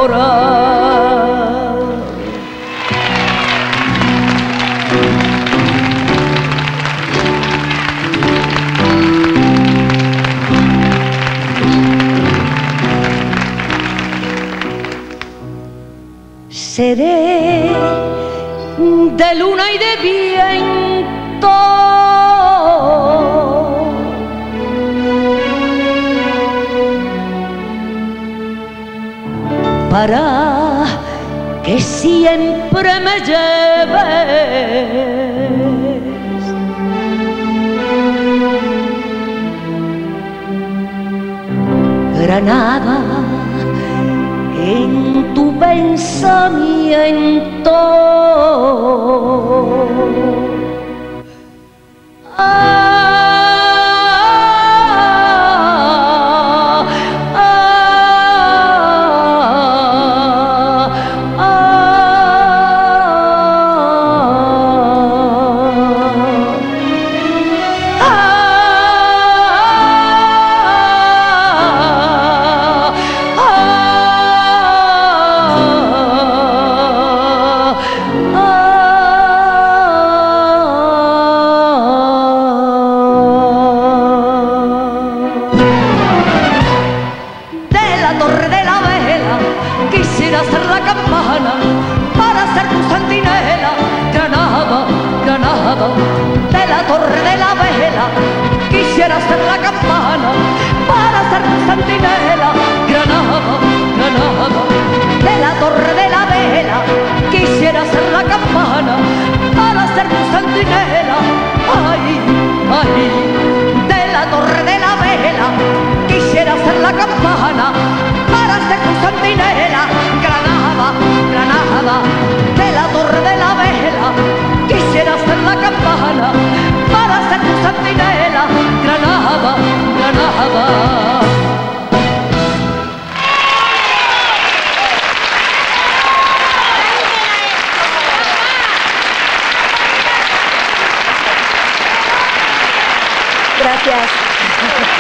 enamorar. Seré de luna y de viento, para que siempre me lleves. Granada, en tu pensamiento. Quisiera ser la campana para ser tu centinela. Granada, Granada, de la torre de la vela. Quisiera ser la campana para ser tu centinela. Granada, Granada, de la torre de la vela. Quisiera ser la campana para ser tu centinela. Ay, ay, de la torre de la vela. Quisiera ser la campana para ser tu centinela. Granada, Granada, de la torre de la vela. Quisiera ser la campana para ser tu centinela. Granada, Granada. Gracias.